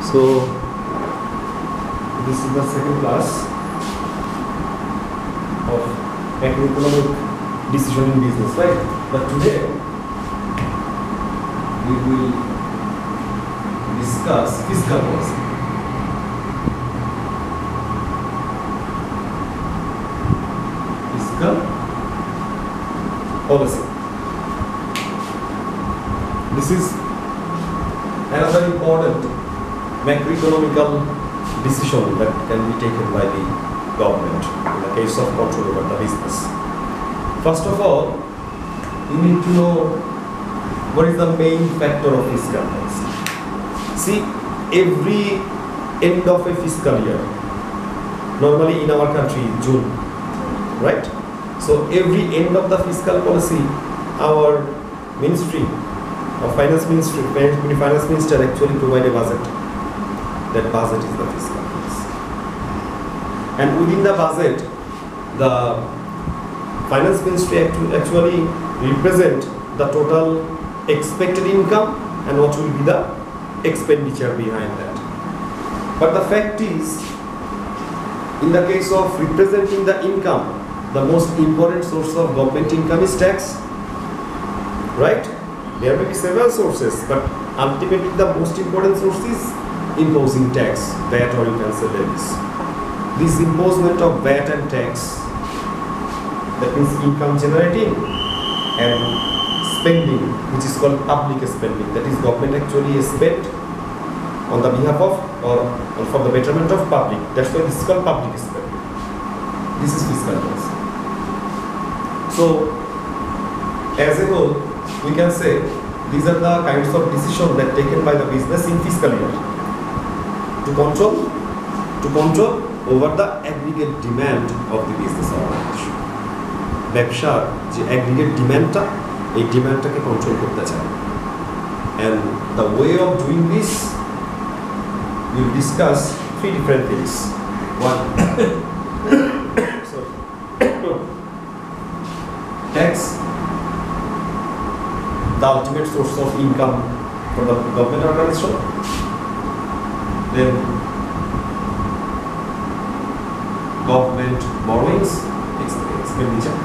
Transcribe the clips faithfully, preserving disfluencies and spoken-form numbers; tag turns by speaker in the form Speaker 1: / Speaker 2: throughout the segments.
Speaker 1: So this is the second class of macroeconomic decision in business, right? But today we will discuss fiscal policy. Fiscal policy. This is another important macroeconomical decision that can be taken by the government in the case of control over the business. First of all, you need to know what is the main factor of fiscal policy. See, every end of a fiscal year, normally in our country, June, right? So every end of the fiscal policy, our ministry, our finance ministry, finance minister actually provide a budget. That budget is the fiscal policy. And within the budget, the finance ministry actually represent the total expected income and what will be the expenditure behind that. But the fact is, in the case of representing the income, the most important source of government income is tax, right? There may be several sources, but ultimately the most important source is imposing tax, V A T or you can say levies. This imposement of V A T and tax, that means income generating and spending, which is called public spending, that is government actually spent on the behalf of or, or for the betterment of public. That's why this is called public spending. This is fiscal policy. So as a whole, we can say these are the kinds of decisions that taken by the business in fiscal year to control to control over the aggregate demand of the business organization. ব্যবসার যে aggregate demandটা, এই demandটাকে control করতে চায়. And the way of doing this, we will discuss three different things. One, sorry, tax, the ultimate source of income for the government organization. Then government borrowings, expenditure.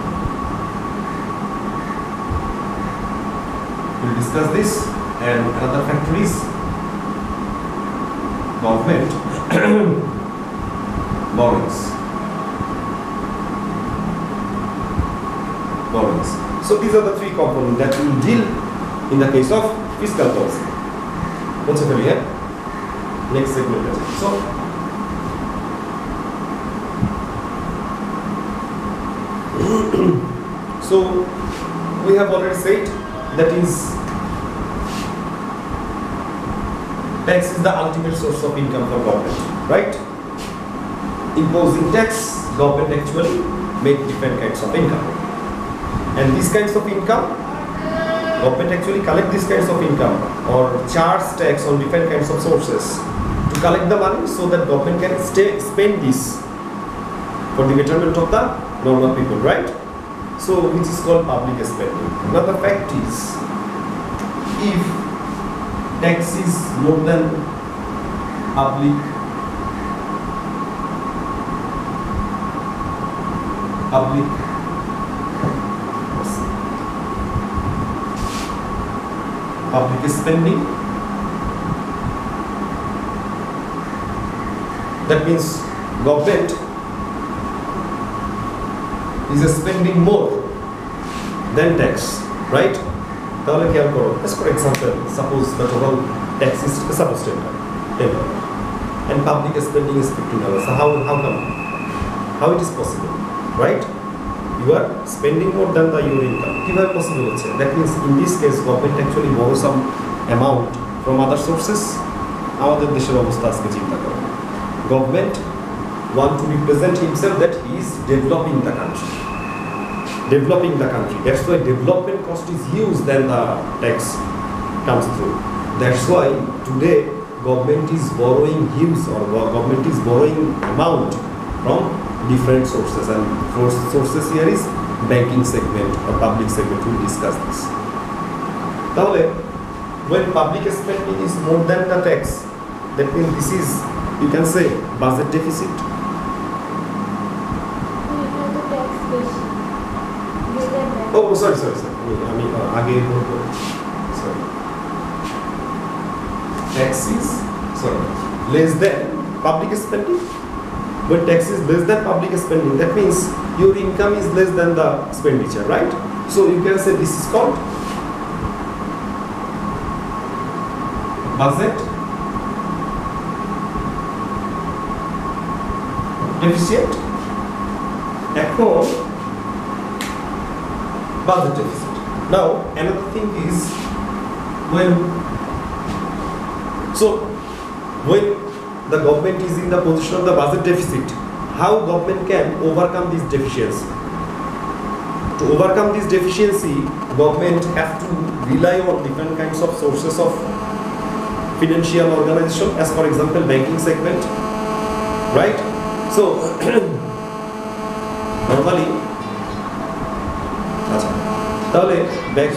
Speaker 1: We'll discuss this, and another factor is government borrowings. Borrowings. So these are the three components that we will deal in the case of fiscal policy. Once again, yeah? Next segment. So, so we have already said that is tax is the ultimate source of income for government, right? Imposing tax, government actually make different kinds of income, and these kinds of income, government actually collect these kinds of income or charge tax on different kinds of sources to collect the money so that government can stay spend this for the betterment of the normal people, right? So which is called public spending. Now the fact is, if tax is more than public public public spending, that means government is spending more than tax, right? তাহলে খেয়াল করো, just for example, suppose the total tax is suppose ten dollars and public spending is fifteen dollars. So how how come? How it is possible, right? You are spending more than the your income. কিভাবে possible হচ্ছে? That means in this case government actually borrow some amount from other sources. আমাদের দেশের অবস্থা আজকে চিন্তা করো, government want to represent himself that he is developing the country. Developing the country. That's why development cost is huge than the tax comes through. That's why today government is borrowing huge or government is borrowing amount from different sources, and sources here is banking segment or public segment. We'll discuss this. তাহলে when public spending is more than the tax, that means this is, you can say, budget deficit. Oh, sorry, sorry, sorry. I mean, uh, again, sorry. Tax is, sorry, less than public spending. When tax is less than public spending, that means your income is less than the expenditure, right? So you can say this is called budget deficit. Echo budget deficit. Now another thing is when so when the government is in the position of the budget deficit, how government can overcome this deficiency? To overcome this deficiency, government have to rely on different kinds of sources of financial organization, as for example banking segment, right? So normally তাহলে bank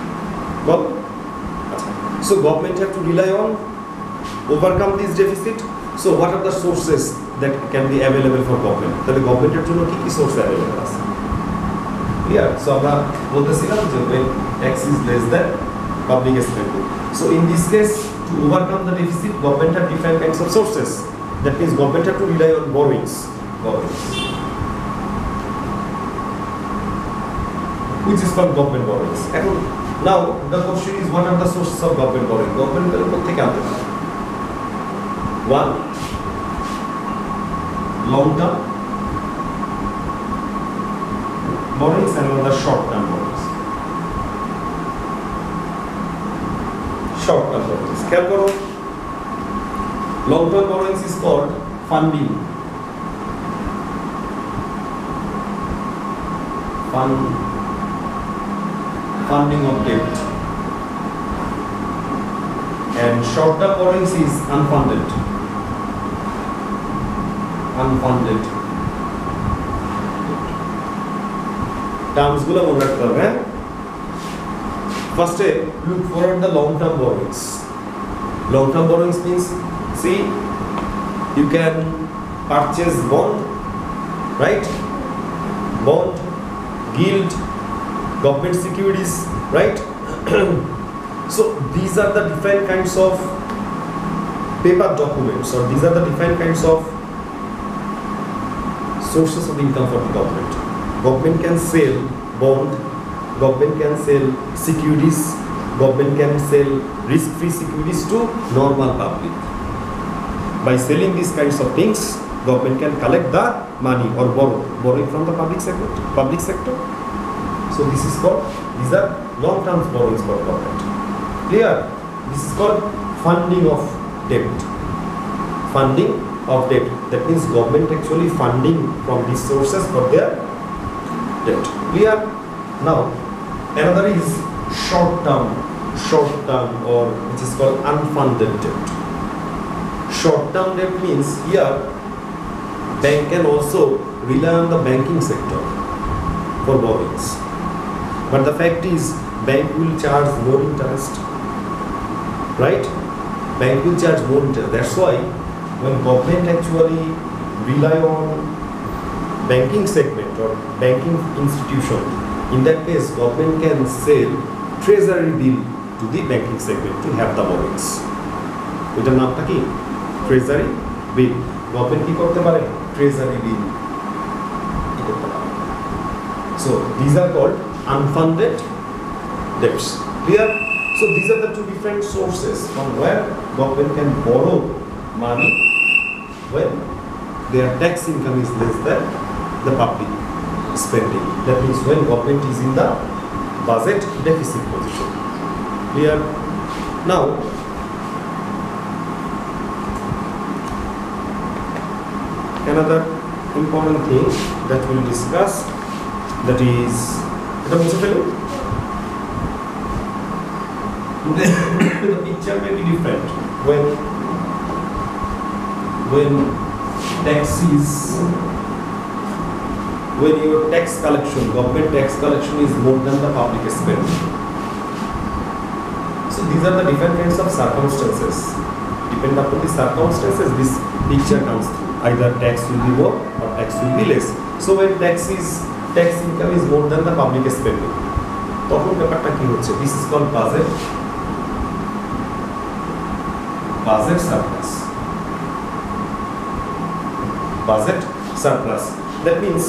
Speaker 1: so government have to rely on overcome this deficit. So what are the sources that can be available for government? তাহলে গভর্নমেন্টের জন্য কি কি source available আছে? Yeah, so আমরা বলতেছিলাম যে when tax is less than public spending. So in this case, to overcome the deficit, government have different kinds of sources. That means government have to rely on borrowings, borrowings, which is called government borrowings. And now the question is, what are the sources of government borrowing? Government কোথা থেকে আনতে পারে? One, long term borrowings and another short term borrowings. Short term borrowings. খেয়াল করো, long term borrowings is called funding. Fund, funding of debt. And short term borrowings is unfunded. Unfunded. Terms গুলো মনে রাখতে হবে। First, look for the long term borrowings. Long term borrowings means, see, you can purchase bond, right? Bond, gilt, government securities, right? So these are the different kinds of paper documents, or these are the different kinds of sources of income for the government. Government can sell bond, government can sell securities, government can sell risk-free securities to normal public. By selling these kinds of things, government can collect the money or borrow, borrowing from the public segment, public sector. So this is called, these are long-term borrowings for government. Clear? This is called funding of debt. Funding of debt. That means government actually funding from these sources for their debt. Clear? Now, another is short-term, short-term, or which is called unfunded debt. Short-term debt means here bank can also rely on the banking sector for borrowings. But the fact is, bank will charge more interest, right? Bank will charge more interest. That's why when government actually rely on banking segment or banking institution, in that case, government can sell treasury bill to the banking segment to have the borrowings. এটার নামটা কি? Treasury bill. Government কি করতে পারে? Treasury bill কি করতে পারে? So these are called unfunded debts. Clear? So these are the two different sources from where government can borrow money when their tax income is less than the public spending. That means when government is in the budget deficit position. Clear? Now, another important thing that we'll discuss, that is, the picture may be different when when tax is when your tax collection, government tax collection is more than the public spending. So these are the different kinds of circumstances depend upon the circumstances, this picture comes through. Either tax will be more or tax will be less. So when tax is tax income is more than the public spending, তখন ব্যাপারটা কি হচ্ছে? This is called budget budget surplus. Budget surplus. That means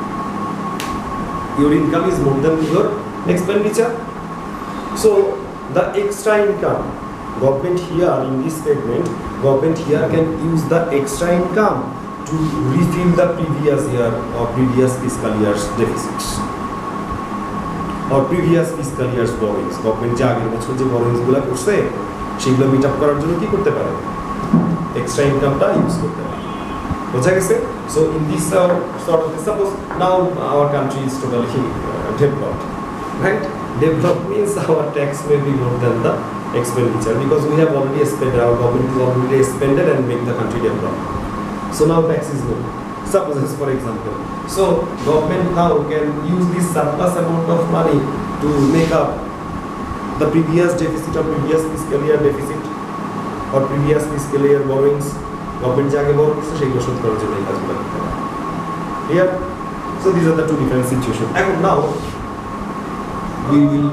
Speaker 1: your income is more than your expenditure. So the extra income, government here in this statement, government here can use the extra income to refill the previous year or previous fiscal year's deficits or previous fiscal year's borrowings. Government যে আগের বছর যে borrowings গুলো করছে সেগুলো meet up করার জন্য কি করতে পারে? এক্সট্রা ইনকামটা ইউজ করতে পারে। বোঝা গেছে? So in this uh, sort of, suppose now our country is totally uh, developed, right? Developed means our tax may be more than the expenditure because we have already spent, our government is already expended and make the country developed. So now tax is low. Suppose, for example, so government now can use this surplus amount of money to make up the previous deficit or previous fiscal year deficit or previous fiscal year borrowings. Government jage borrow korche সেগুলো শোধ করার জন্য এই কাজগুলো করতে পারে। Clear? So these are the two different situations. And now we will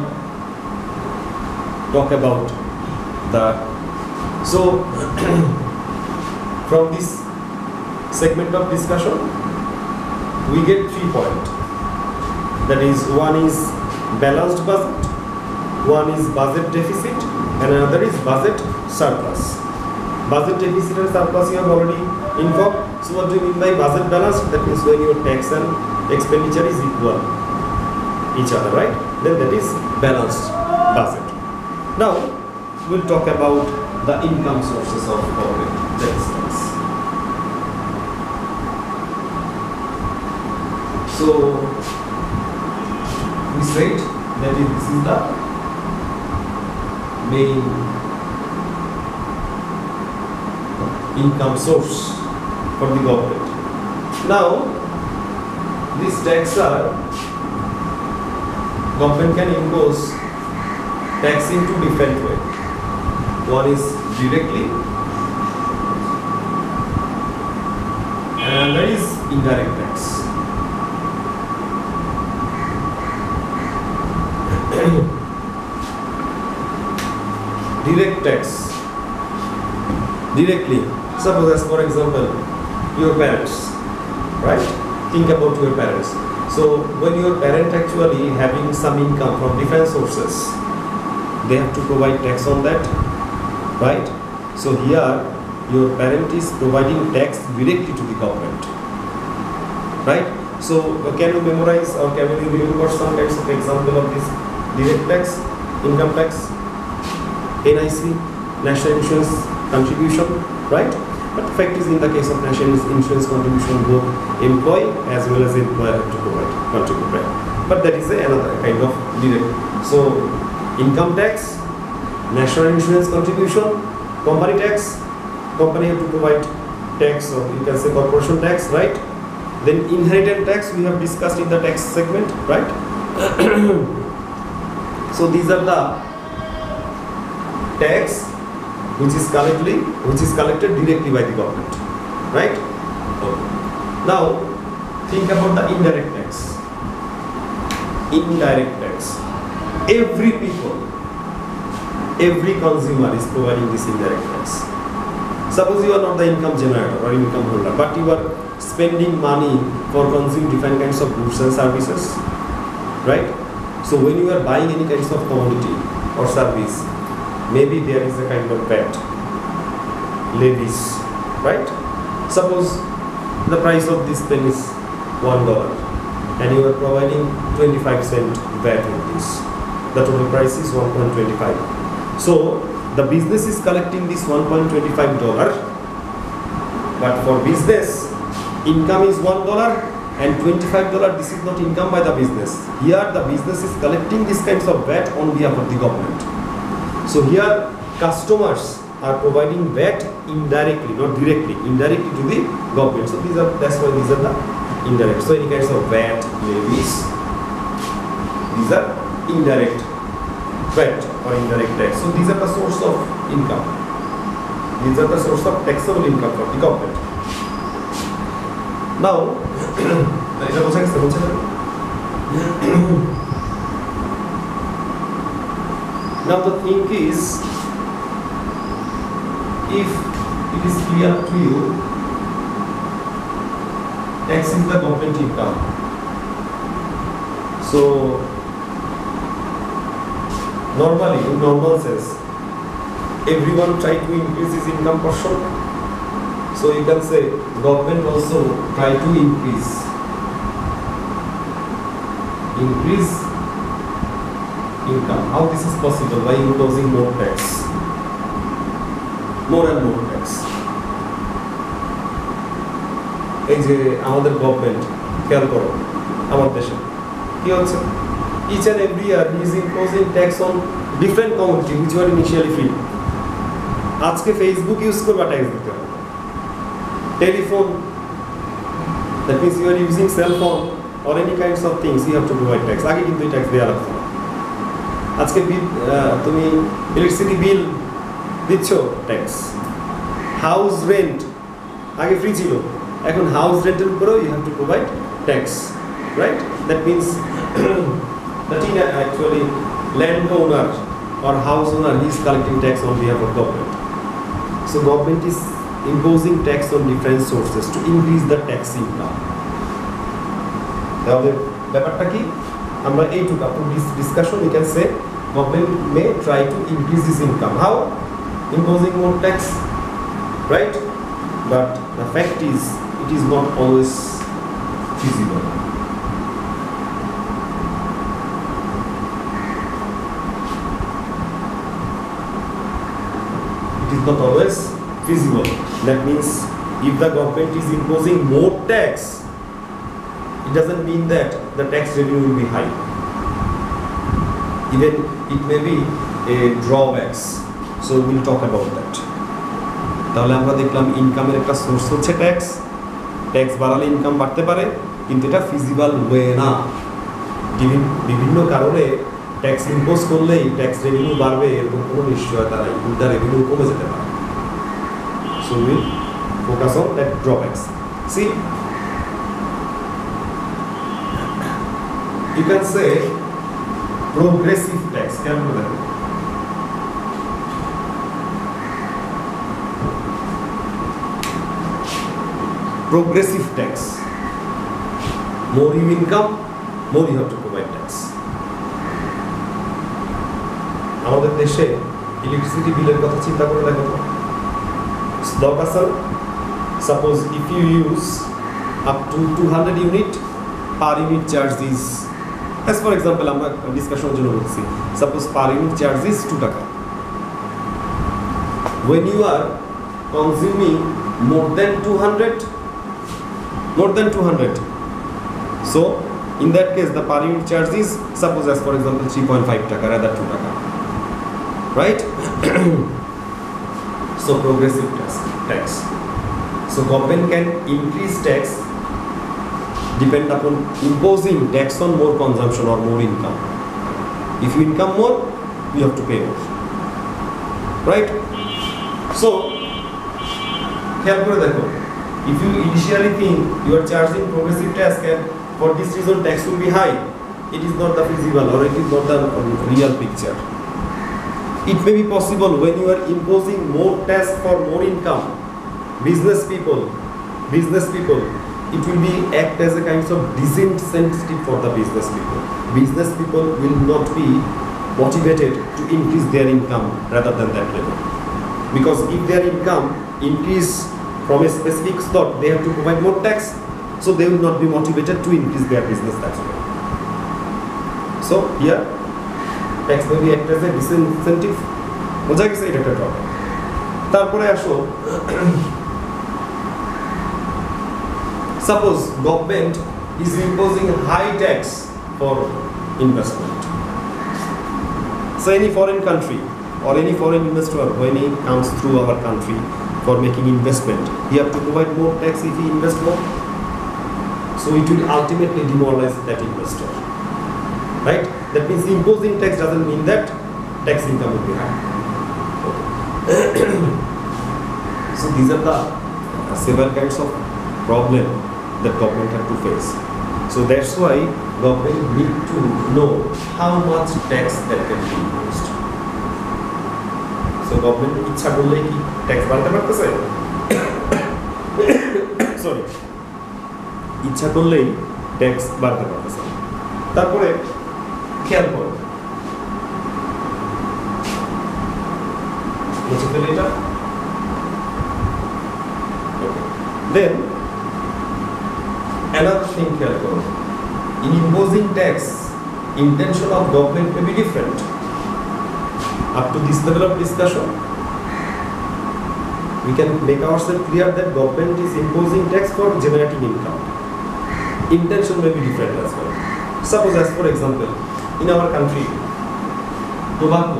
Speaker 1: talk about the, so from this segment of discussion we get three points. That is, one is balanced budget, one is budget deficit, and another is budget surplus. Budget deficit and surplus you have already informed. So what do you mean by budget balance? That means when your tax and expenditure is equal each other, right? Then that is balanced budget. Now we'll talk about the income sources of government. That is tax. So we said that is, this is the main income source for the government. Now these taxes are, government can impose tax in two different ways. One is directly and another is indirect tax. Direct tax, directly. Suppose, as for example, your parents, right? Think about your parents. So when your parent actually having some income from different sources, they have to provide tax on that, right? So here your parent is providing tax directly to the government, right? So uh, can you memorize or can you remember some kinds of example of this direct tax, income tax, N I C, national insurance contribution, right? But the fact is, in the case of national insurance contribution, both employee as well as employer have to provide, contribute, right? But that is another kind of direct. So income tax, national insurance contribution, company tax, company have to provide tax, or you can say corporation tax, right? Then inheritance tax we have discussed in the tax segment, right? So these are the tax which is collected, which is collected directly by the government, right? Okay. Now think about the indirect tax. Indirect tax. Every people, every consumer is providing this indirect tax. Suppose you are not the income generator or income holder, but you are spending money for consuming different kinds of goods and services, right? So when you are buying any kinds of commodity or service, maybe there is a kind of V A T, levies, right? Suppose the price of this pen is one dollar and you are providing twenty-five cent V A T with this. The total price is one point two five. So the business is collecting this one point two five dollar, but for business income is one dollar and twenty-five dollar. This is not income by the business. Here the business is collecting these kinds of V A T on behalf of the government. So here customers are providing V A T indirectly, not directly, indirectly to the government. So these are, that's why these are the indirect. So any kinds of V A T, levies, these are indirect V A T or indirect tax. So these are the source of income. These are the source of taxable income for the government. Now, now the thing is, if it is clear to you, tax is the government income. So normally, in normal sense, everyone try to increase his income portion. So you can say government also try to increase increase income. How this is possible? By imposing more tax, more and more tax. এই যে আমাদের government খেয়াল করো আমার দেশে কি হচ্ছে, each and every year he is imposing tax on different commodity which were initially free. আজকে ফেসবুক ইউজ করবা ট্যাক্স দিতে হবে, telephone, that means you are using cell phone or any kinds of things you have to provide tax. আগে কিন্তু tax দেওয়া লাগতো না। আজকে তুমি ইলেকট্রিসিটি বিল দিচ্ছ ট্যাক্স, হাউস রেন্ট আগে ফ্রি ছিল, এখন হাউস রেন্টের উপরেও you have to provide tax, right? That means that in actually landowner or house owner he is collecting tax on behalf of government. So government is imposing tax on different sources to increase the tax income. তাহলে ব্যাপারটা কি, আমরা এইটুকু after this discussion we can say government may try to increase this income. How? Imposing more tax, right? But the fact is it is not always feasible. It is not always feasible. That means if the government is imposing more tax, it doesn't mean that the tax revenue will be high. Even it may be a drawbacks. So we will talk about that. তাহলে আমরা দেখলাম ইনকামের একটা source হচ্ছে tax, tax বাড়ালে income বাড়তে পারে কিন্তু এটা ফিজিবল ওয়ে না। বিভিন্ন কারণে ট্যাক্স ইম্পোজ করলেই ট্যাক্স রেভিনিউ বাড়বে এরকম কোনো নিশ্চয়তা নাই, উল্টা রেভিনিউ কমে যেতে পারে। So we will focus on that drawbacks. See, you can say progressive tax. Can you know that? Progressive tax. More you income, more you have to provide tax. আমাদের দেশে ইলেকট্রিসিটি বিলের কথা চিন্তা করে দেখো তো। Suppose if you use up to two hundred unit, per unit charge is, as for example আমরা ডিসকাশনের জন্য বলছি, suppose per unit charge is two টাকা. When you are consuming more than two hundred, more than two hundred, so in that case the per unit charge is, suppose as for example three point five টাকা rather two টাকা, right? So progressive tax. tax. So government can increase tax depend upon imposing tax on more consumption or more income. If you income more, you have to pay more, right? So খেয়াল করে দেখো, if you initially think you are charging progressive tax and for this reason tax will be high, it is not the feasible or it is not the real picture. It may be possible when you are imposing more tax for more income, business people, business people, it will be act as a kind of disincentive for the business people. Business people will not be motivated to increase their income rather than that level. Because if their income increase from a specific slot, they have to provide more tax, so they will not be motivated to increase their business tax. So here, tax may be act as a disincentive. বোঝা গেছে এটা একটা drawback. তারপরে আসো, suppose government is imposing high tax for investment. So any foreign country or any foreign investor when he comes through our country for making investment, he have to provide more tax if he invest more. So it will ultimately demoralize that investor, right? That means imposing tax doesn't mean that tax income will be high. Okay. So these are the uh, several kinds of problem that government have to face. So that's why government need to know how much tax that can be imposed. So government ইচ্ছা করলে কি tax বাড়াতে পারতেছে? Sorry, ইচ্ছা করলেই tax বাড়াতে পারতেছে। তারপরে খেয়াল করো, বুঝতে পেলে এটা? Then another thing খেয়াল করো, in imposing tax, intention of government may be different. Up to this level of discussion, we can make ourselves clear that government is imposing tax for generating income. Intention may be different as well. Suppose, as for example, in our country, tobacco,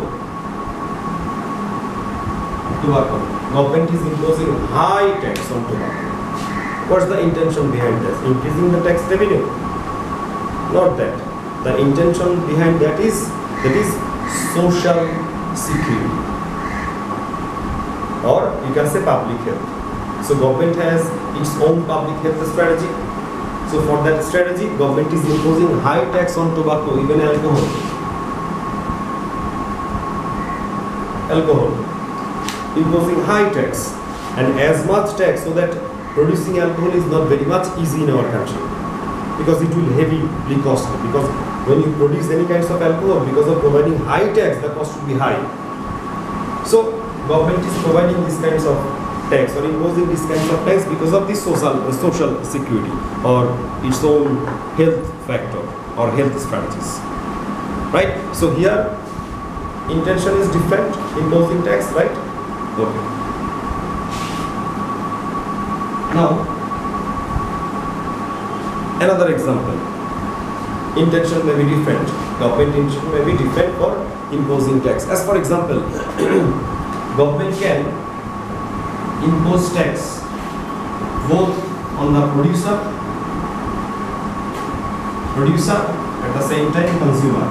Speaker 1: tobacco, government is imposing high tax on tobacco. What's the intention behind this? Increasing the tax revenue? Not that. The intention behind that is that is social security, or you can say public health. So government has its own public health strategy. So for that strategy, government is imposing high tax on tobacco, even alcohol. Alcohol, imposing high tax, and as much tax so that producing alcohol is not very much easy in our country, because it will heavily costly. Because when you produce any kinds of alcohol, because of providing high tax, the cost will be high. So government is providing these kinds of tax or imposing these kinds of tax because of the social uh, social security or its own health factor or health strategies, right? So here intention is different, imposing tax, right? Okay. Now another example, intention may be different, government intention may be different for imposing tax. As for example, government can impose tax both on the producer, producer at the same time consumer.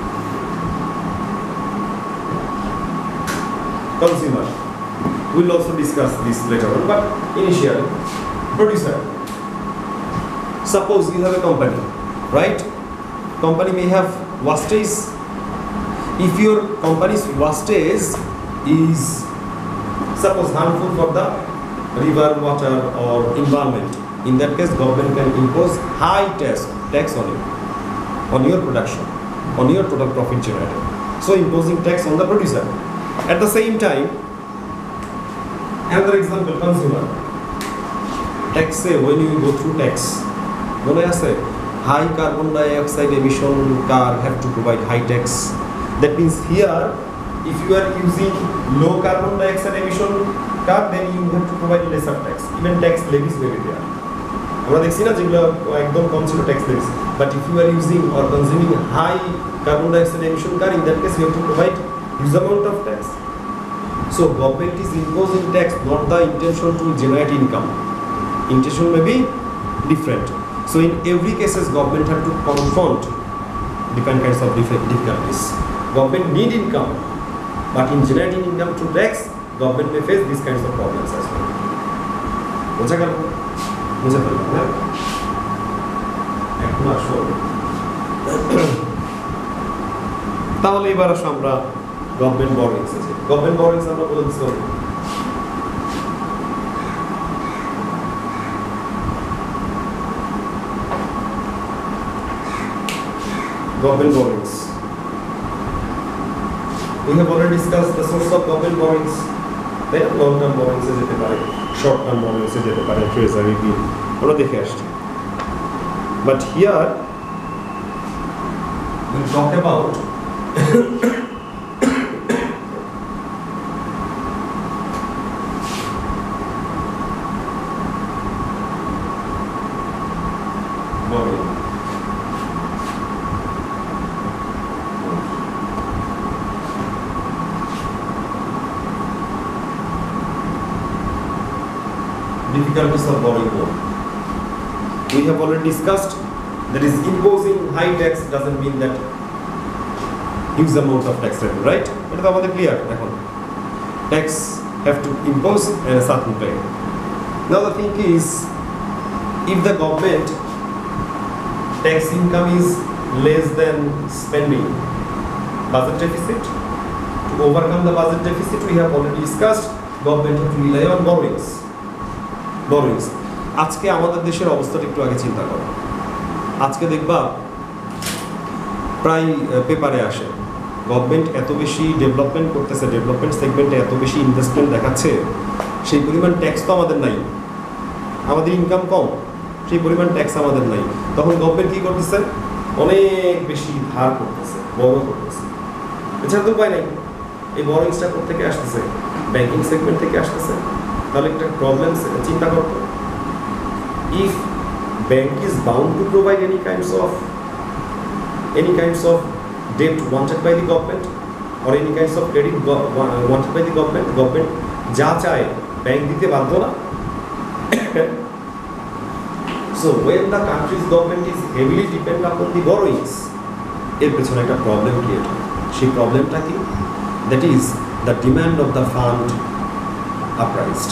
Speaker 1: Consumer. We'll also discuss this later on, but initially, producer. Suppose you have a company, right? Company may have wastage. If your company's wastage is, suppose, harmful for the river, water or environment, in that case government can impose high tax tax on you, on your production, on your total profit generated. So imposing tax on the producer. At the same time, another example, consumer. Tax, say, when you go through tax, when I say high carbon dioxide emission car have to provide high tax. That means here, if you are using low carbon dioxide emission car, then you have to provide lesser tax. Even tax levies may be there. আমরা দেখছি না যেগুলো একদম কম ছিল tax levies. But if you are using or consuming high carbon dioxide emission car, in that case you have to provide huge amount of tax. So government is imposing tax, not the intention to generate income. Intention may be different. So in every cases, government have to confront different kinds of difficulties. Government need income, but in generating income through tax, government may face these kinds of problems as well. বুঝা গেল? বুঝা গেল না? এখন আসো, তাহলে এবার আসো আমরা গভর্নমেন্ট বরোইংস আছে। গভর্নমেন্ট বরোইংস আমরা বলে দিচ্ছি government borrowings. We have already discussed the source of government borrowings. Then long-term borrowings is যেতে পারে, short-term borrowings is যেতে পারে, treasury bill. আমরা দেখে আসছি। But here we talk about borrowing. Difficulties of borrowing more. We have already discussed that is imposing high tax doesn't mean that huge amount of tax revenue, right? It is আমাদের clear এখন tax have to impose a certain rate. Now the thing is, if the government tax income is less than spending, budget deficit, to overcome the budget deficit, we have already discussed, government have to rely on borrowings. Borrowings. আজকে আমাদের দেশের অবস্থাটা একটু আগে চিন্তা করো। আজকে দেখবা প্রায় পেপারে আসে গভর্নমেন্ট এত বেশি ডেভেলপমেন্ট করতেছে, ডেভেলপমেন্ট সেগমেন্টে এত বেশি ইনভেস্টমেন্ট দেখাচ্ছে, সেই পরিমাণ ট্যাক্স তো আমাদের নাই, আমাদের ইনকাম কম, সেই পরিমাণ ট্যাক্স আমাদের নাই। তখন গভর্নমেন্ট কী করতেছে? অনেক বেশি ধার করতেছে, বড় করতেছে। এছাড়া তো উপায় নাই। এই বরোইংসটা কোথা থেকে আসতেছে? ব্যাংকিং সেগমেন্ট থেকে আসতেছে। তাহলে একটা প্রবলেম চিন্তা করতো, if bank is bound to provide any kinds of any kinds of debt wanted by the government or any kinds of credit wanted by the government, government যা চায় ব্যাংক দিতে বাধ্য না। So when the country's government is heavily dependent upon the borrowings, এর পেছনে একটা problem create হয়। সেই প্রবলেমটা কি? That is the demand of the fund uprised.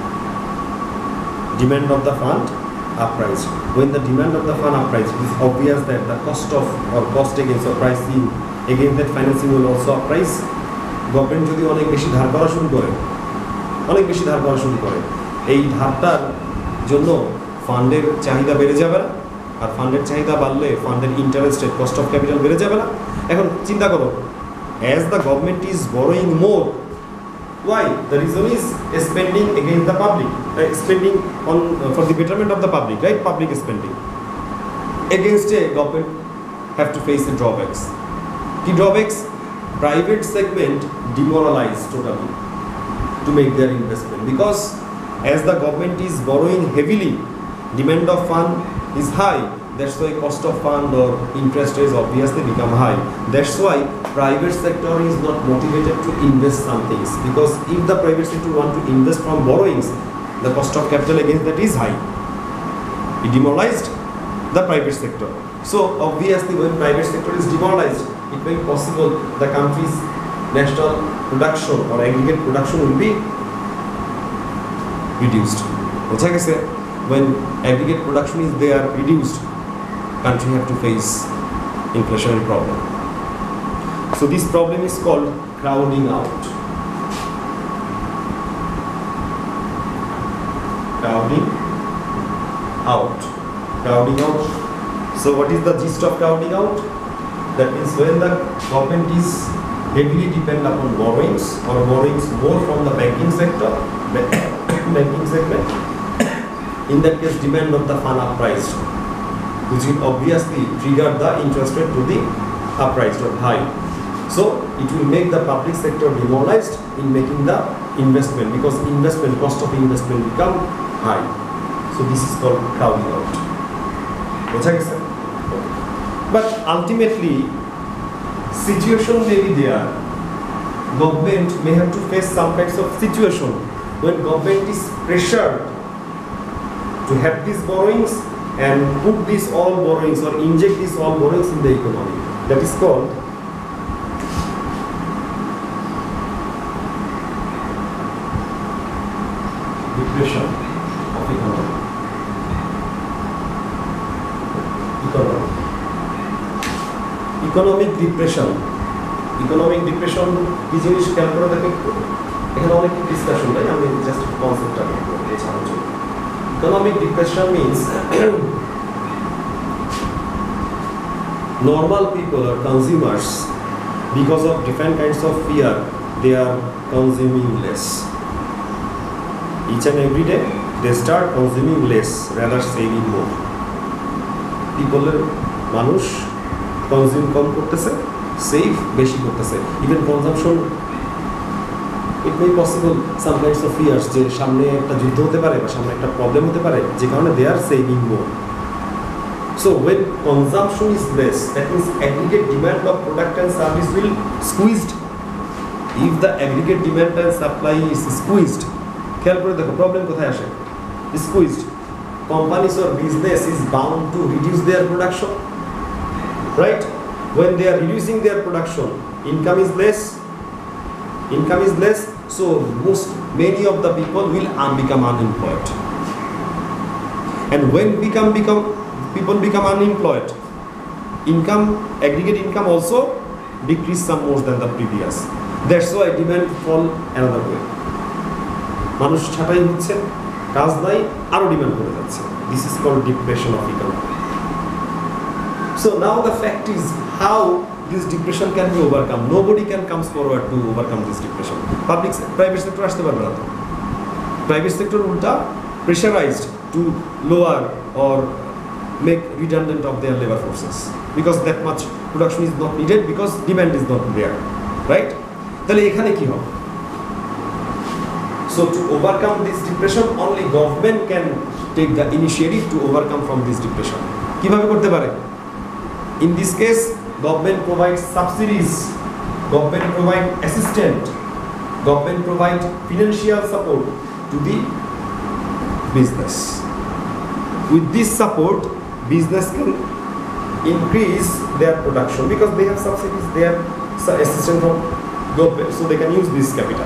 Speaker 1: Demand of the fund uprised. When the demand of the fund uprised, it is obvious that the cost of or cost against or pricing against that financing will also uprise. Government যদি অনেক বেশি ধার করা শুরু করে, অনেক বেশি ধার করা শুরু করে, এই ধারটার জন্য ফান্ডের চাহিদা বেড়ে যাবে না, আর ফান্ডের চাহিদা বাড়লে ফান্ডের interest rate, cost of capital বেড়ে যাবে না। এখন চিন্তা করো, as the government is borrowing more, why? The reason is spending against the public, uh, spending on uh, for the betterment of the public, right? Public spending. Against a government have to face the drawbacks. The drawbacks, private segment demoralized totally to make their investment, because as the government is borrowing heavily, demand of fund is high. That's why cost of fund or interest rates obviously become high. That's why private sector is not motivated to invest some things, because if the private sector want to invest from borrowings, the cost of capital against that is high. It demoralized the private sector. So obviously when private sector is demoralized, it may be possible the country's national production or aggregate production will be reduced. When aggregate production is there reduced, country have to face inflationary problem. So this problem is called crowding out. Crowding out. Crowding out. So what is the gist of crowding out? That means when the government is heavily dependent upon borrowings or borrowings more from the banking sector, banking segment, in that case demand of the fund uprised, which will obviously trigger the interest rate to the uprised or high. So it will make the public sector demoralized in making the investment, because investment, cost of investment become high. So this is called crowding out. But ultimately, situation may be there. Government may have to face some kinds of situation when government is pressured to have these borrowings and put these all borrowings or inject these all borrowings in the economy. That is called depression of economy. Economy. Economic depression. Economic depression কি জিনিস খেয়াল করে দেখেন, এখানে অনেক discussion নাই, আমি just কনসেপ্টটা বলবো এই ছাড়া। Economic depression means normal people or consumers, because of different kinds of fear, they are consuming less. Each and every day they start consuming less rather saving more. People মানুষ consume কম করতেছে, save বেশি করতেছে। Even consumption, it may possible some kinds of fears, যে সামনে একটা যুদ্ধ হতে পারে বা সামনে একটা প্রবলেম হতে পারে, যে কারণে they are saving more. So when consumption is less, that means aggregate demand of product and service will squeezed. If the aggregate demand and supply is squeezed, খেয়াল করে দেখো প্রবলেম কোথায় আসে, স্কুইজড। Companies or business is bound to reduce their production, right? When they are reducing their production, income is less, income is less, So most many of the people will um, become unemployed. And when become become people become unemployed, income, aggregate income also decrease some more than the previous. That's why demand fall another way. মানুষ ছাটাই হচ্ছে, কাজ নাই, আরো demand করে যাচ্ছে. This is called depression of economy. So now the fact is how this depression can be overcome. Nobody can come forward to overcome this depression. Public, private sector আসতে পারবে না তো. Private sector ulta pressurized to lower or make redundant of their labor forces because that much production is not needed because demand is not there, right? তাহলে এখানে কি হবে? So to overcome this depression, only government can take the initiative to overcome from this depression. কিভাবে করতে পারে? In this case, government provides subsidies, government provide assistance, government provide financial support to the business. With this support, business can increase their production because they have subsidies, they have assistance from government, so they can use this capital.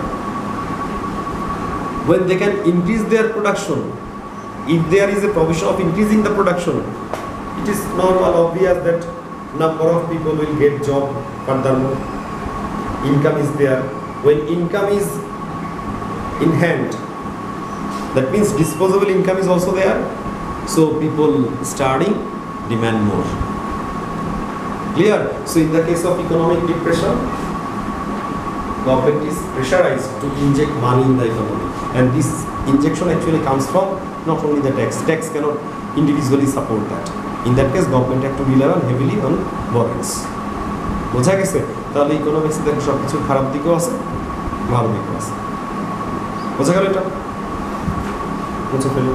Speaker 1: When they can increase their production, if there is a provision of increasing the production, it is normal, obvious that number of people will get job furthermore. Income is there. When income is in hand, that means disposable income is also there. So people starting demand more. Clear? So in the case of economic depression, government is pressurized to inject money in the economy, and this injection actually comes from not only the tax. Tax cannot individually support that. In that case, government have to rely on heavily on borrowings. বোঝা গেছে? তাহলে economics দেখো সব কিছু খারাপ দিকও আছে, ভালো দিকও আছে. বোঝা গেল এটা? বুঝে ফেলো.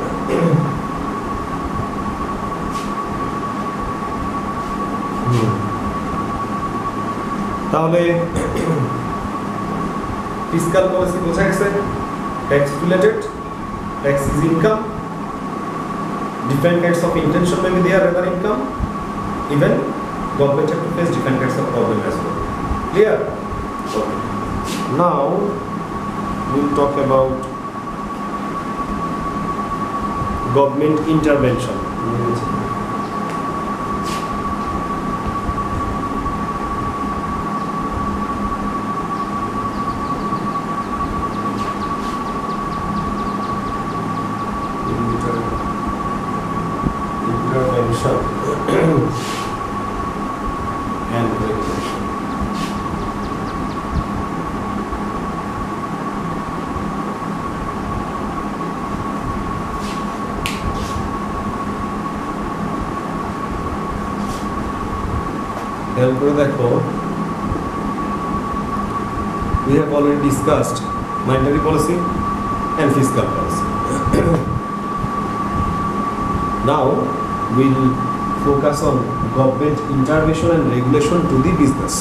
Speaker 1: তাহলে ফিসকাল পলিসি বোঝা গেছে? Tax related, tax is income. Different kinds of intention may be there other income. Even government have to face different kinds of problem as well. Clear? Okay. Now we'll talk about government intervention. And regulation. Help করে দেখো, we have already discussed monetary policy and fiscal policy. Now we'll focus on government intervention and regulation to the business.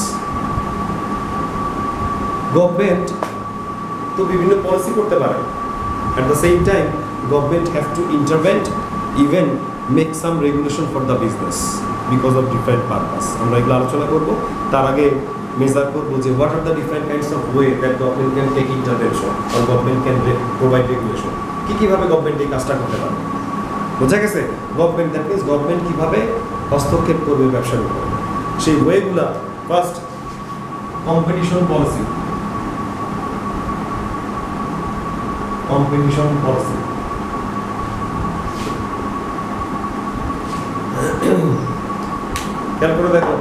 Speaker 1: Government to বিভিন্ন policy করতে পারে. At the same time, government have to intervene, even make some regulation for the business because of different purpose. আমরা এগুলো আলোচনা করব. তার আগে measure করব যে what are the different kinds of way that government can take intervention or government can provide regulation. কি কিভাবে government এই কাজটা করতে পারে? বোঝা গেছে? গভর্নমেন্ট, দ্যাট মিনস গভর্নমেন্ট কিভাবে হস্তক্ষেপ করবে ব্যবসার উপর, সেই ওয়েগুলা. First, competition policy. Competition policy খেয়াল করে দেখো.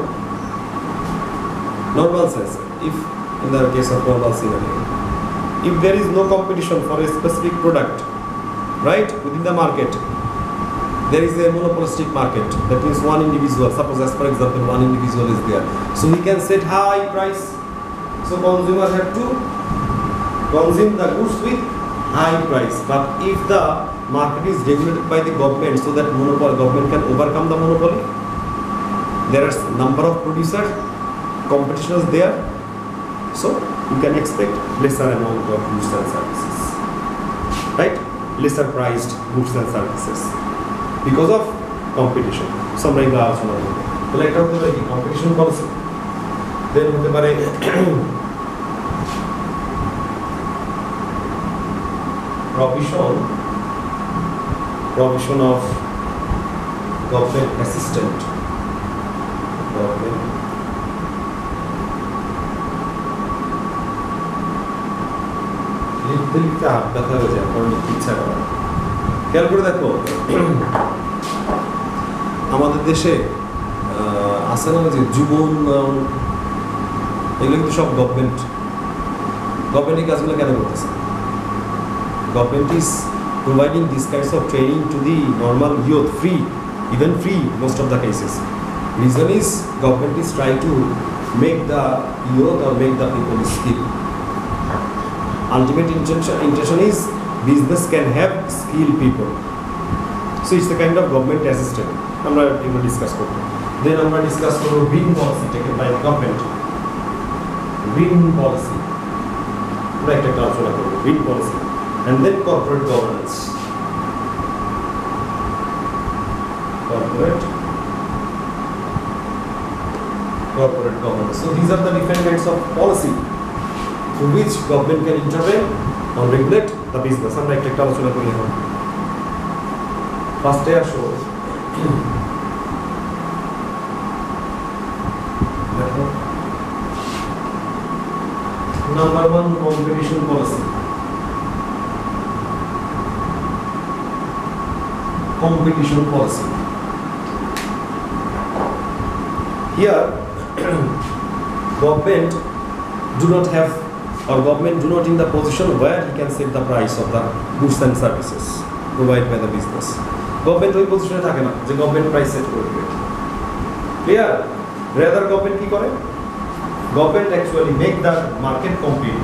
Speaker 1: Normal sense, if in the case of normal scenario, if there is no competition for a specific product, right, within the market, there is a monopolistic market. That means one individual, suppose as for example one individual is there, so he can set high price, so consumer have to consume the goods with high price. But if the market is regulated by the government, so that monopoly, government can overcome the monopoly, there are number of producers, competition is there, so you can expect lesser amount of goods and services, right, lesser priced goods and services because of competition. Some regular আলোচনা করব. তাহলে এটা হতে পারে কি competition policy, দেন হতে পারে provision provision of government assistant government লিখতে লিখতে হাত ব্যথা হয়ে যায়, পরে লিখতে ইচ্ছা করে। খেয়াল করে দেখো, আমাদের দেশে আছে না যে যুব উন্নয়ন, এগুলো কিন্তু সব গভর্নমেন্ট গভর্নমেন্ট এই কাজগুলো কেন করতেছে? Government is providing these kinds of training to the normal youth free, even free most of the cases. Reason is government is trying to make the youth or make the people skill. Ultimate intention, intention is business can have skilled people. So it's the kind of government assistance. আমরা এগুলো discuss করব। Then আমরা discuss করব green policy taken by the government. Green policy. আমরা একটা আলোচনা করব green policy. And then corporate governance. Corporate corporate governance. So these are the different kinds of policy through which government can intervene or regulate the business. আমরা একটা একটা আলোচনা করি এখন। ফার্স্টে আসো, দেখো number one, competition policy. Competition policy. Here, government do not have, or government do not in the position where he can set the price of the goods and services provided by the business. Government ওই পজিশনে থাকে না যে government price set করবে। Clear? Rather government কি করে? Government actually make the market compete.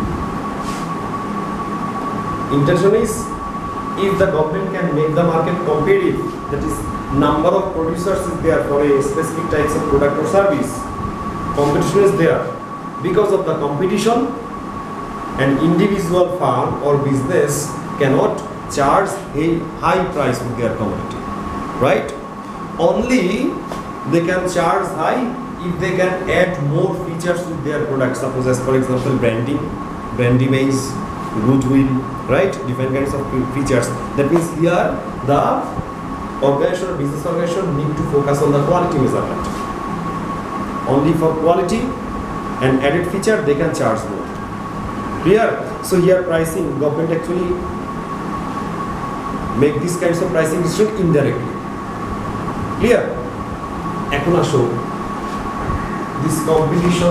Speaker 1: Intention is, if the government can make the market competitive, that is number of producers is there for a specific types of product or service, competition is there. Because of the competition, an individual firm or business cannot charge a high price with their commodity, right? Only they can charge high if they can add more features with their product, suppose as for example branding, brand image, goodwill, right? Different kinds of features. That means here the organization or business organization need to focus on the quality measurement. Only for quality and added feature they can charge more. Clear? So here pricing, government actually make these kinds of pricing decision indirectly. Clear? এখন আসো, this competition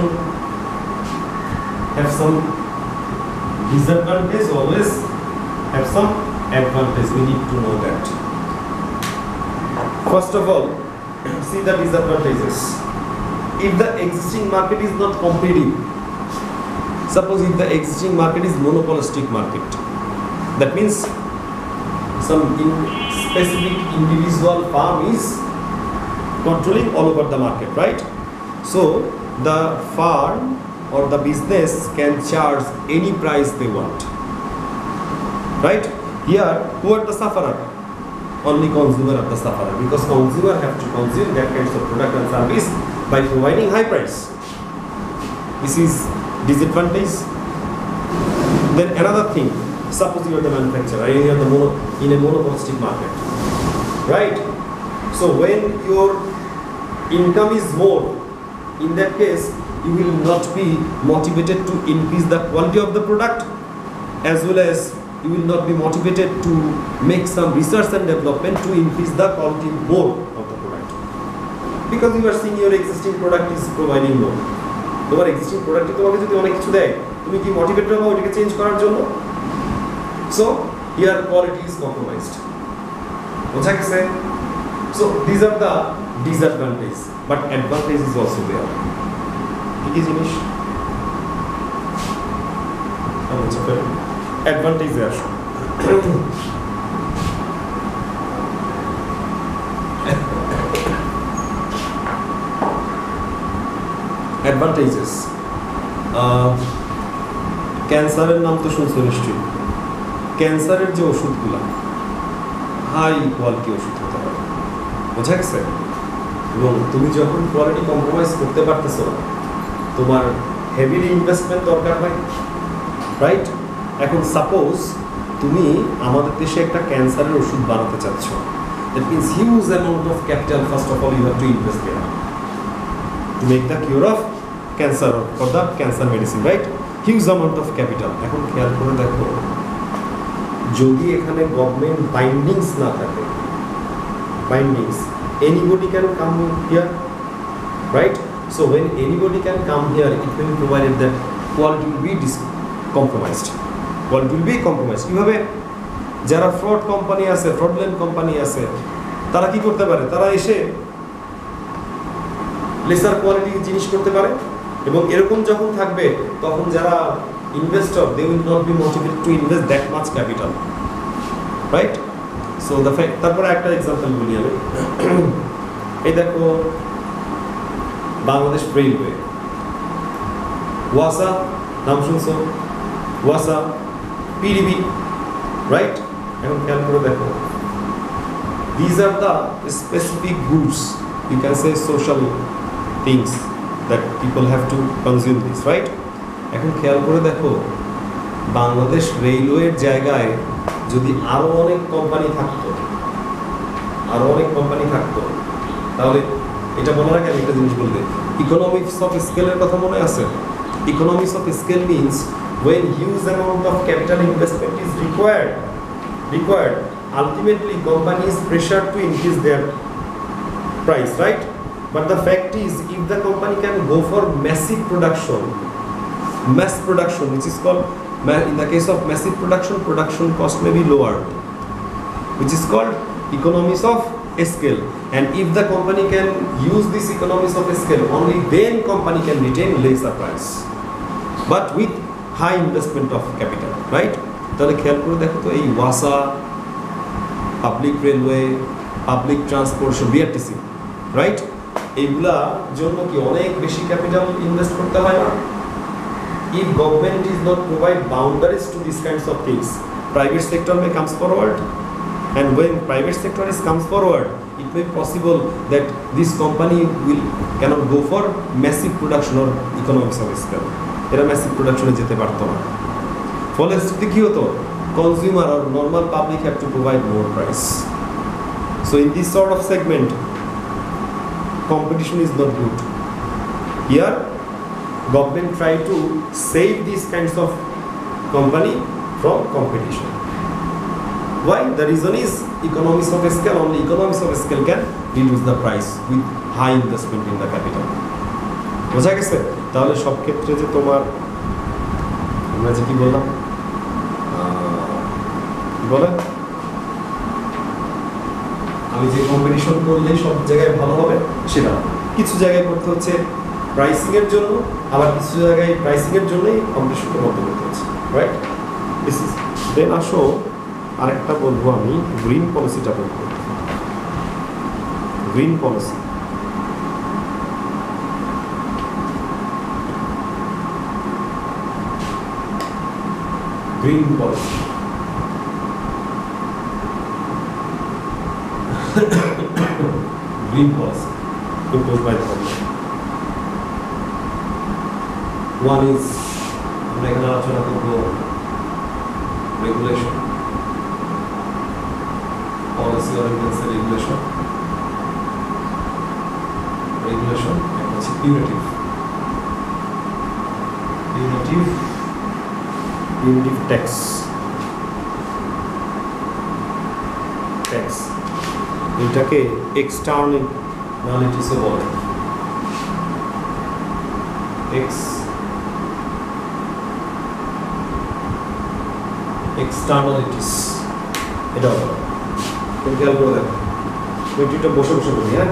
Speaker 1: have some disadvantage, always have some advantage. We need to know that. First of all, see the disadvantages. If the existing market is not competitive, suppose if the existing market is monopolistic market, that means some in specific individual firm is controlling all over the market, right? So the firm or the business can charge any price they want, right? Here, who are the sufferer? Only consumer are the sufferer, because consumer have to consume that kinds of product and service by providing high price. This is disadvantage. Then another thing, suppose you are the manufacturer, you are the mono, in a monopolistic market, right? So when your income is more, in that case you will not be motivated to increase the quality of the product, as well as you will not be motivated to make some research and development to increase the quality more of the product, because you are seeing your existing product is providing more. তোমার existing product তোমাকে যদি অনেক কিছু দেয়, তুমি কি motivated হবে ওটাকে চেঞ্জ করার জন্য? So here quality is compromised. বোঝা গেছে? So these are the disadvantages, but advantage is also there. কি জিনিস? আচ্ছা, advantage আসো। Advantages. ক্যান্সারের নাম তো শুনছো নিশ্চয়ই। ক্যান্সারের যে ওষুধগুলো হাই কোয়ালিটি ওষুধ হতে পারে, বোঝা গেছে? এবং তুমি যখন কোয়ালিটি কম্প্রোমাইজ করতে পারতেছো না, তোমার হেভিলি ইনভেস্টমেন্ট দরকার হয়, রাইট? এখন সাপোজ তুমি আমাদের দেশে একটা ক্যান্সারের ওষুধ বানাতে চাচ্ছ, that means huge amount of capital first of all you have to invest there to make the cure of cancer or the cancer medicine, right? Huge amount of capital. এখন খেয়াল করে দেখো, যদি এখানে গভর্নমেন্ট বাইন্ডিংস না থাকে, bindings, anybody can come here, right? So when anybody can come here, it will be provided that quality will be compromised. Quality will be compromised. কিভাবে? যারা ফ্রড কোম্পানি আছে, ফ্রডলেন্ট কোম্পানি আছে, তারা কি করতে পারে? তারা এসে লেসার কোয়ালিটি জিনিস করতে পারে, এবং এরকম যখন থাকবে তখন যারা investor, they will not be motivated to invest that much capital, right? So the fact, তারপরে একটা এক্সাম্পল বলি আমি। এই দেখো বাংলাদেশ রেলওয়ে, ওয়াসা নাম শুনছো? ওয়াসা, পিডিবি, রাইট? এখন খেয়াল করে দেখো, these are the specific goods, you can say social things that people have to consume this, right? এখন খেয়াল করে দেখো, বাংলাদেশ রেলওয়ের জায়গায় যদি আরো অনেক কোম্পানি থাকতো, আরো অনেক কোম্পানি থাকতো, তাহলে এটা বলার আগে আমি একটা জিনিস বলতে, ইকোনমিক্স অফ স্কেলের কথা মনে আছে? Economics of scale means when huge amount of capital investment is required, required, ultimately company is pressured to increase their price, right? But the fact is, if the company can go for massive production, mass production, which is called, in the case of massive production, production cost may be lowered, which is called economies of scale. And if the company can use this economies of scale, only then company can retain lesser price, but with high investment of capital, right? তাহলে খেয়াল করে দেখো তো, এই ওয়াসা, public railway, public transportation, BRTC, right? এইগুলা জন্য কি অনেক বেশি ক্যাপিটাল ইনভেস্ট করতে হয় না? If government is not provide boundaries to these kinds of things, private sector may comes forward, and when private sector is comes forward, it may be possible that this company will cannot go for massive production or economics of scale. এরা massive production এ যেতে পারতো না। ফলশ্রুতিতে কি হতো? Consumer or normal public have to provide more price. So in this sort of segment, competition is not good. Here, government try to save these kinds of company from competition. Why? The reason is economies of scale. Only economies of scale can reduce the price with high investment in the capital. বোঝা গেছে? তাহলে সব ক্ষেত্রে যে তোমার, আমরা যে কি বললাম, কি বলে, আমি যে কম্পিটিশন করলে সব জায়গায় ভালো হবে সেটা, কিছু জায়গায় করতে হচ্ছে প্রাইসিং এর জন্য, আবার কিছু জায়গায় প্রাইসিং এর জন্যই কম্পিটিশনটা বন্ধ করতে হচ্ছে, রাইট? দিস ইজ দেন আসো আরেকটা বলবো আমি, গ্রিন পলিসিটা বলবো। Green policy, green policy green policy proposed by the government. One is regulation, policy or you can say regulation, regulation, and also punitive, punitive, punitive tax, tax. এটাকে এক্সটার্নালিটিসও বলে, x এক্সটার্নালিটিস এটা বলে। খেয়াল করে দেখো, এটা বসে বসে বলি, হ্যাঁ?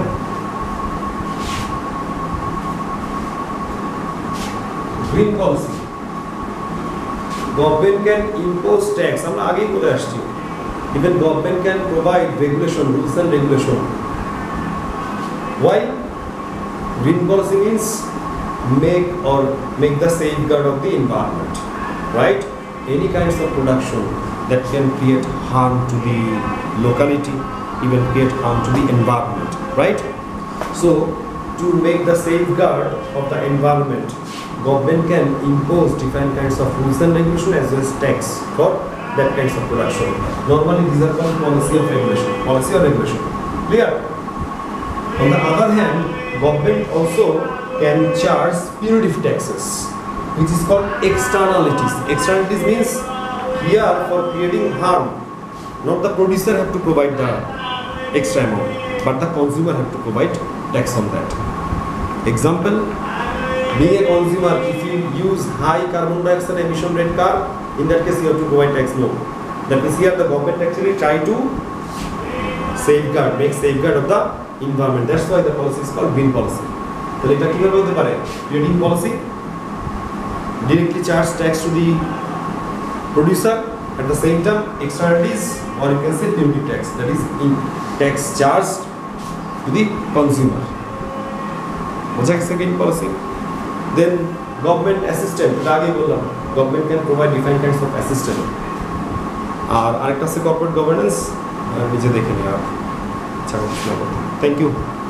Speaker 1: Green policy, government can impose tax, আমরা আগেই বলে আসছি। Even government can provide regulation, rules and regulation. Why? Green policy means make or make the safeguard of the environment, right? Any kinds of production that can create harm to the locality, even create harm to the environment, right? So to make the safeguard of the environment, government can impose different kinds of rules and regulation as well as tax for that kinds of production. Normally these are called policy of regulation. Policy or regulation. Clear? On the other hand, government also can charge punitive taxes, which is called externalities. Externalities means here for creating harm, not the producer have to provide the extra amount, but the consumer have to provide tax on that. Example, being a consumer, if you use high carbon dioxide emission rate car, in that case you have to provide tax. No. That means here the government actually try to safeguard, make safeguard of the environment. That's why the policy is called green policy. So এটা কিভাবে হতে পারে? Creating policy, directly charge tax to the producer, at the same time externalities, or you can say punitive tax, that is in tax charged to the consumer. What's the second policy? Then government assistance. আগে বললাম government can provide different kinds of assistance. আর আরেকটা আছে corporate governance, নিজে দেখে নিও। আচ্ছা, thank you.